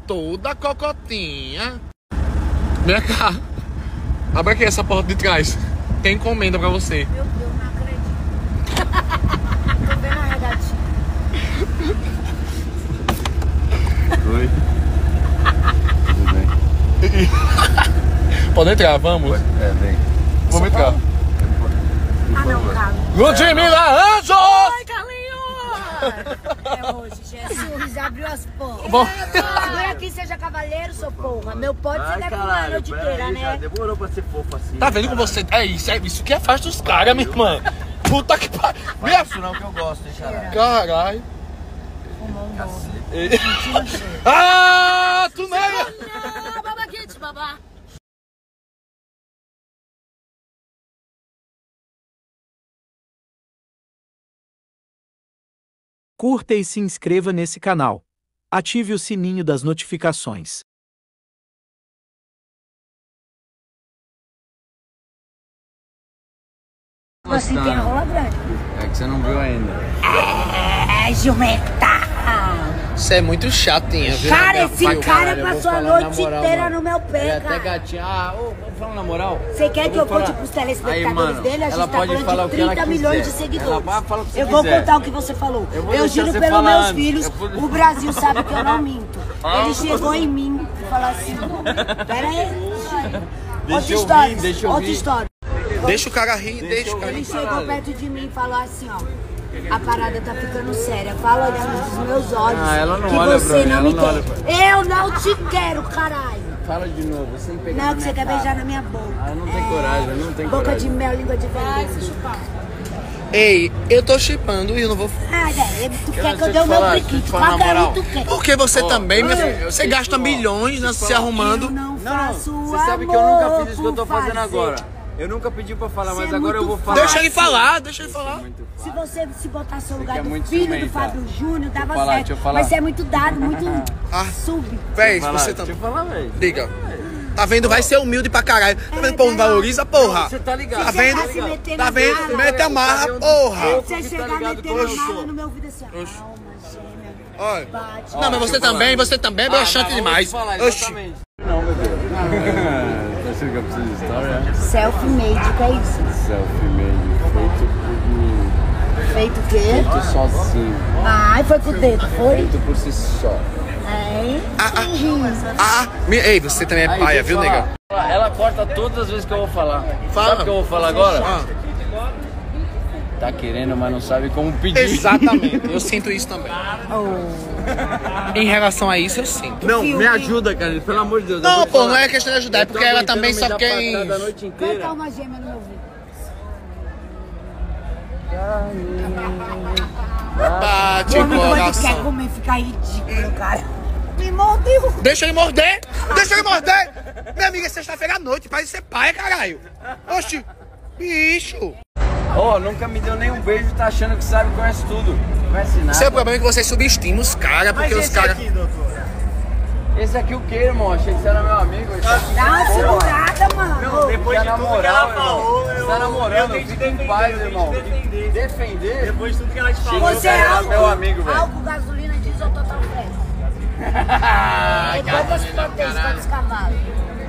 toda cocotinha. Vem cá. Abre aqui essa porta de trás. Tem encomenda pra você. Meu Deus, não acredito. Tô vendo a regatinha. Oi. Tudo bem? Pode entrar, vamos. Vem. Vamos entrar. Ah, não, Carlos. Ludmilla Anjos! Oi, Carlinhos! É hoje, Jesus abriu as portas. Bom. Agora aqui seja cavaleiro, sou porra. Meu pode você deve fumar a noite inteira, né? Demorou pra ser fofo assim. Tá vendo com você? É isso que afasta os caras, minha irmã. Puta que pariu. Não é isso não que eu gosto, hein, caralho. Caralho. Fumou um bom. Ah, tu não é... Não, babaquite, babá. Curta e se inscreva nesse canal. Ative o sininho das notificações. Você tem a rola grande? É que você não viu ainda. É, jumenta! Você é muito chatinha, viu? Cara, esse cara Caralho, eu vou passou a falar noite na moral, inteira mano. no meu Ele é pé, até cara. gatinha. Ah, ô, vamos falar na moral? Você quer que eu falar. conte pros telespectadores Aí, mano, dele? A ela gente tá pode falar falando o de que ela 30 milhões de quiser. seguidores. Ela vai falar o que você Eu vou quiser. contar o que você falou. Eu vou Eu deixar juro você pelos falar meus antes. filhos, Eu vou- o Brasil sabe que eu não minto. Ele chegou em mim e falou assim, pera aí. Outra história, deixa eu outra rir. história. Deixa o cara rir, deixa o cara Ele rir. chegou perto de mim e falou assim, ó. A parada tá ficando séria. Fala olhando nos meus olhos. Ah, ela não que olha você pra mim, não ela me não olha pra quer. Eu não te quero, caralho. Fala de novo, sem pegar Não, na que você minha quer cara. beijar na minha boca. Ah, não tem coragem, não tem Boca coragem. de mel, língua de veneno. Ei, eu tô chipando e eu não vou... Ah, velho, tu quer que deixa eu eu dê o te meu falar, priquito. deixa eu te falar na Qualquer um moral. tu quer. Porque você também, minha filha, eu você sei gasta que- milhões né, se arrumando. Eu não faço Você sabe que eu nunca fiz isso que eu tô fazendo agora. Eu nunca pedi pra falar, mas Você é agora eu muito vou falar. Deixa ele falar, deixa ele falar. Se você se botasse no lugar quer do muito filho do ciumenta. Fábio Júnior, dava falar, certo. deixa eu falar. Mas você é muito dado, muito Ah. sub. Véi, Falar, você deixa eu também. falar, velho. Diga. Tá vendo? Vai ser humilde pra caralho. Tá vendo? Pô, não valoriza, porra. Você tá ligado? Tá Se você vendo? tá se metendo Tá na vendo? mala, Mete a marra, porra. Você chegar metendo a mala no meu ouvido assim, ó. Alma gêmea, Olha. bate. Não, mas você também é broxante demais. Oxi. Não, bebê. Tá achando que eu preciso de história? Self-made, que é isso? Selfie-made, feito por mim. Feito o quê? Feito sozinho. Ai, foi com o dedo, foi? Feito por si só. É. Ei, você também é Aí, paia, deixa viu, eu nega? falar. Ela corta todas as vezes que eu vou falar. Fala. Sabe o que eu vou falar agora? Ah, Tá querendo, mas não sabe como pedir. exatamente. Eu sinto isso também. Em relação a isso, eu sinto. Não, me ajuda, cara, pelo amor de Deus. Não, pô, não é questão de ajudar, é porque ela também só quer Da isso. noite Canta inteira. uma gêmea no meu ouvido. Bate Meu o amigo, quando quer coração. comer, fica ridículo, cara. Me mordeu. Deixa ele morder! Deixa ele morder! Minha amiga, é sexta-feira à noite, para de ser paia, caralho. Oxi, bicho. Ô, nunca me deu nem um beijo, tá achando que sabe, conhece tudo. Conhece nada. Seu problema é que você subestima os caras, porque os caras... Esse aqui o que, irmão? Achei que você era meu amigo. Dá uma segurada, mano. Depois de tudo que ela falou, você tá namorando, fica em paz, irmão. Defender? Depois de tudo que ela te falou. Você é álcool, meu amigo, velho. álcool, gasolina, diesel, total fresco. Ai, Quantas potências, quantos cavalos?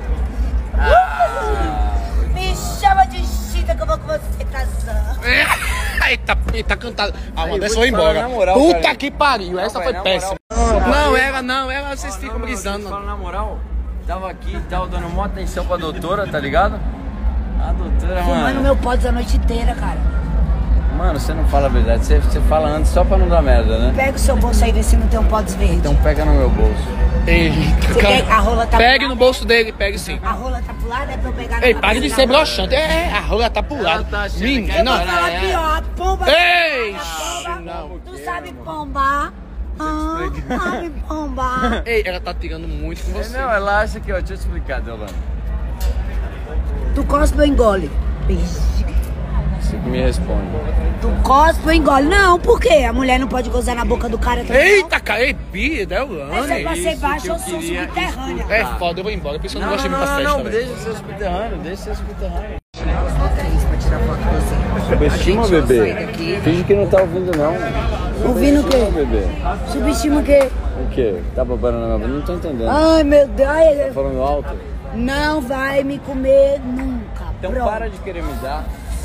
Me chama de chita que eu vou com você casando. Eita, cantado. Ah, uma Aí, dessa vou eu te vou falar embora. na moral, Puta cara. que pariu, essa Não, foi vai, na péssima. Não, ela, vocês ficam brisando. Fala na moral, tava aqui e tava dando maior atenção pra doutora, tá ligado? A doutora, Fumando mano. meu pods a noite inteira, cara. Mano, você não fala a verdade, você fala antes só pra não dar merda, né? Pega o seu bolso aí, vê se não tem um pods verde. Então pega no meu bolso. Eita, Você quer, a rola tá Pegue no bolso dele, pegue sim. A rola tá pro lado, é pra eu pegar Ei, na pare de na ser mão. broxante. É, a rola tá pro lado. tá achando que Eu Menina. vou falar aqui, ó, a pomba. Ei, a pomba. não. Tu sabe pombar? Sabe pombar? Ei, ela tá tirando muito com você. Não, ela acha que, ó, deixa eu te explicar, Deolano. Tu cospe ou engole? Você que me responde. Tu cospe ou engole? Não, por quê? A mulher não pode gozar na boca do cara também? Eita, cara, ei, Bia, Essa é Delane. pra ser isso baixa, que eu eu sou queria subterrânea. É foda, eu vou embora. A pessoa não gosta de ir pra festa, não, velho. deixa ser subterrâneo, deixa ser subterrâneo. Pra tirar foto com você. Subestima, bebê. Finge que não tá ouvindo, não. Ouvindo o quê? Subestima, bebê. Subestima o quê? O quê? quê? Tá babando na minha boca? Não tô entendendo. Ai, meu Deus. Ai, Tá falando alto? não vai me comer nunca. Então Pronto. para de querer me dar.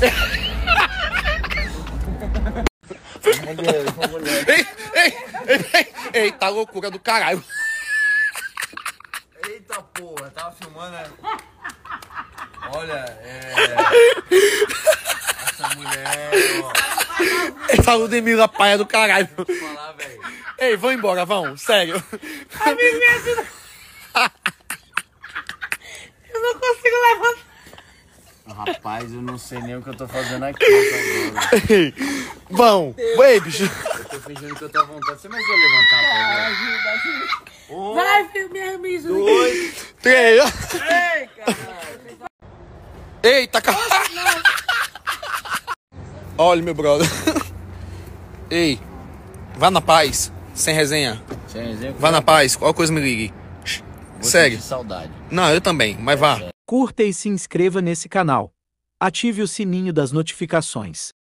Ei, tá loucura do caralho. Eita porra, tava filmando, né? Olha, essa mulher, ó. Essa Ludmilla paia do caralho. Vou te falar, velho. Ei, vão embora, vão, sério. Eu não consigo levantar. Rapaz, eu não sei nem o que eu tô fazendo aqui agora. Ei, vão. Ei, bicho. Eu tô fingindo que eu tô à vontade. Você me ajuda a levantar, por favor? Vai, filho, minha missa. 2, 3. ei, caralho. Eita, caralho. Olha, meu brother. Ei, vá na paz, sem resenha. Sem exemplo, Vá na paz, qualquer coisa me ligue. vou Sério. sentir saudade. Não, eu também, mas vá. Curta e se inscreva nesse canal. Ative o sininho das notificações.